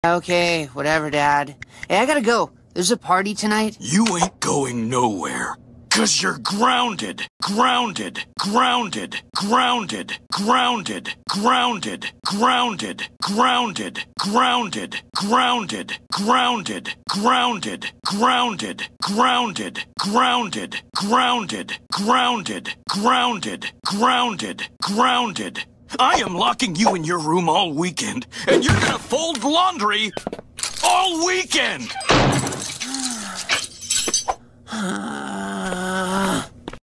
Okay, whatever, Dad. Hey, I gotta go. There's a party tonight. You ain't going nowhere. 'Cause you're grounded, grounded, grounded, grounded, grounded, grounded, grounded, grounded, grounded, grounded, grounded, grounded, grounded, grounded, grounded, grounded, grounded, grounded, grounded, grounded. I am locking you in your room all weekend, and you're gonna fold laundry all weekend!